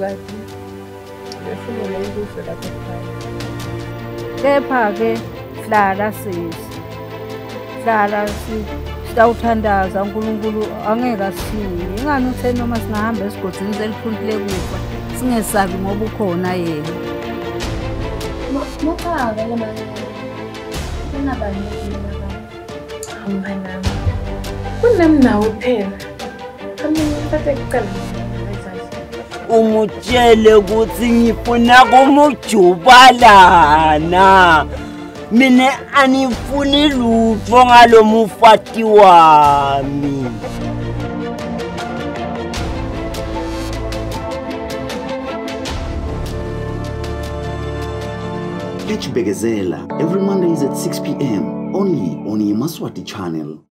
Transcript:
kahle. Ngifuna ukuze lapha ekhaya. Kepha-ke hlala sisi. Hlala sitawuthandaza uNkulunkulu angeke asishiye. Ingani uthe noma singahamba esigodini seliphunti kufa singesabi ngoba ukhona yena. Mukhanga le mali. Kunabalulekile Mnganami. Kunami nawe phela. Kamina mfate kuqala. Umutshele ukuthi ngifuna kumujubalana. Mina anifuni lutho ngalo mufati wami. Catch Begezela every Mondays at 6 p.m. only on Maswati channel.